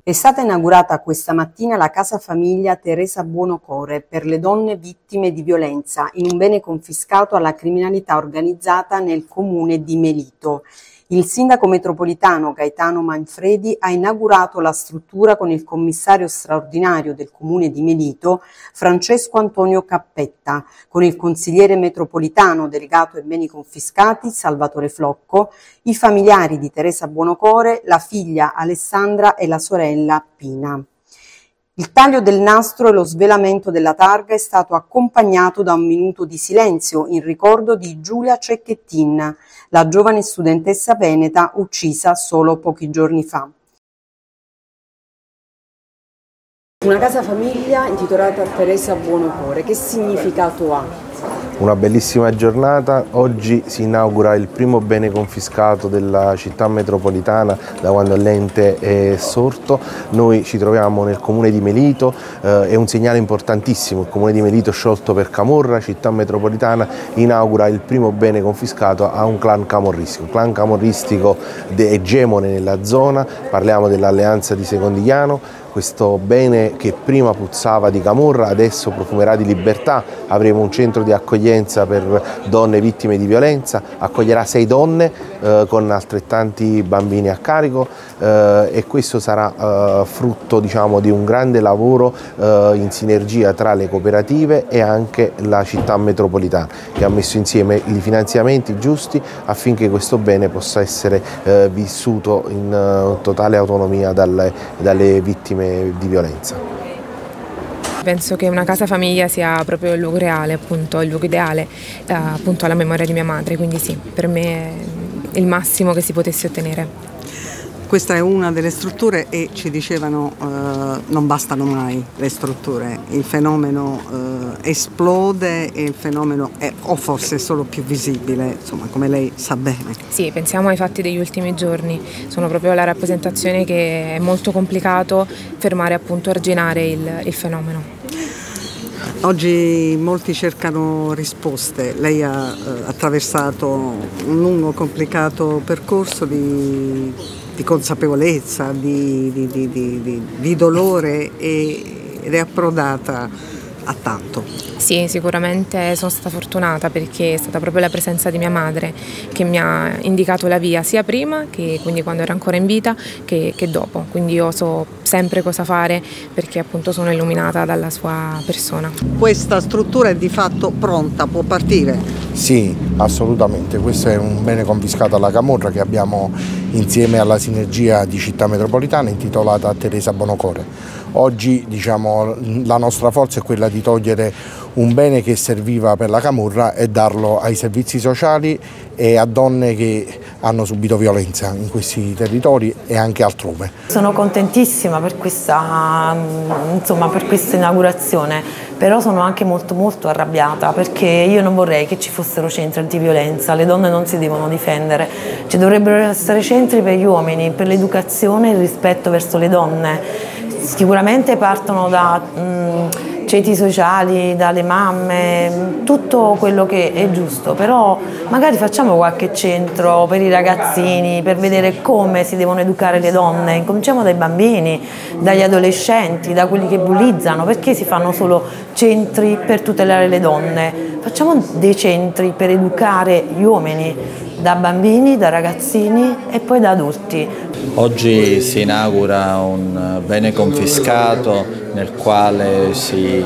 È stata inaugurata questa mattina la Casa Famiglia Teresa Buonocore per le donne vittime di violenza, in un bene confiscato alla criminalità organizzata nel comune di Melito. Il sindaco metropolitano Gaetano Manfredi ha inaugurato la struttura con il commissario straordinario del comune di Melito, Francesco Antonio Cappetta, con il consigliere metropolitano delegato ai beni confiscati, Salvatore Flocco, i familiari di Teresa Buonocore, la figlia Alessandra e la sorella Pina. Il taglio del nastro e lo svelamento della targa è stato accompagnato da un minuto di silenzio in ricordo di Giulia Cecchettin, la giovane studentessa veneta uccisa solo pochi giorni fa. Una casa famiglia intitolata a Teresa Buonocore, che significato ha? Una bellissima giornata, oggi si inaugura il primo bene confiscato della città metropolitana da quando l'ente è sorto. Noi ci troviamo nel comune di Melito, è un segnale importantissimo, il comune di Melito sciolto per camorra, città metropolitana inaugura il primo bene confiscato a un clan camorristico egemone nella zona, parliamo dell'Alleanza di Secondigliano. Questo bene che prima puzzava di camorra adesso profumerà di libertà, avremo un centro di accoglienza per donne vittime di violenza, accoglierà 6 donne con altrettanti bambini a carico e questo sarà frutto, diciamo, di un grande lavoro in sinergia tra le cooperative e anche la città metropolitana, che ha messo insieme i finanziamenti giusti affinché questo bene possa essere vissuto in totale autonomia dalle vittime di violenza. Penso che una casa famiglia sia proprio il luogo reale, appunto, il luogo ideale appunto alla memoria di mia madre, quindi sì, per me è il massimo che si potesse ottenere. Questa è una delle strutture e ci dicevano non bastano mai le strutture, il fenomeno esplode e il fenomeno è o forse solo più visibile, insomma, come lei sa bene. Sì, pensiamo ai fatti degli ultimi giorni, sono proprio la rappresentazione che è molto complicato fermare, appunto, arginare il fenomeno. Oggi molti cercano risposte, lei ha attraversato un lungo complicato percorso di consapevolezza, di dolore ed è approdata a tanto. Sì, sicuramente sono stata fortunata perché è stata proprio la presenza di mia madre che mi ha indicato la via, sia prima, che quindi quando era ancora in vita, che dopo. Quindi io so sempre cosa fare perché appunto sono illuminata dalla sua persona. Questa struttura è di fatto pronta, può partire? Sì, assolutamente. Questo è un bene confiscato alla camorra che abbiamo insieme alla sinergia di città metropolitana intitolata a Teresa Buonocore. Oggi, diciamo, la nostra forza è quella di togliere un bene che serviva per la camorra e darlo ai servizi sociali e a donne che hanno subito violenza in questi territori e anche altrove. Sono contentissima per questa inaugurazione, però sono anche molto arrabbiata perché io non vorrei che ci fossero centri antiviolenza, le donne non si devono difendere, ci dovrebbero essere centri per gli uomini, per l'educazione e il rispetto verso le donne. Sicuramente partono da ceti sociali, dalle mamme, tutto quello che è giusto, però magari facciamo qualche centro per i ragazzini, per vedere come si devono educare le donne, cominciamo dai bambini, dagli adolescenti, da quelli che bullizzano, perché si fanno solo centri per tutelare le donne? Facciamo dei centri per educare gli uomini, da bambini, da ragazzini e poi da adulti. Oggi si inaugura un bene confiscato nel quale si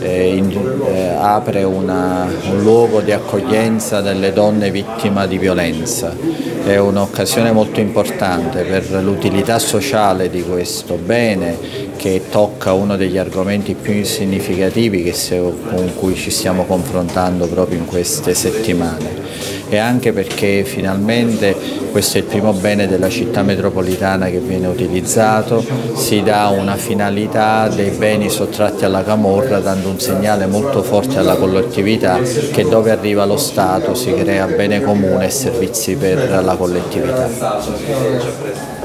apre un luogo di accoglienza delle donne vittime di violenza. È un'occasione molto importante per l'utilità sociale di questo bene che tocca uno degli argomenti più significativi con cui ci stiamo confrontando proprio in queste settimane. E anche perché finalmente questo è il primo bene della città metropolitana che viene utilizzato, si dà una finalità dei beni sottratti alla camorra, dando un segnale molto forte alla collettività che dove arriva lo Stato si crea bene comune e servizi per la collettività.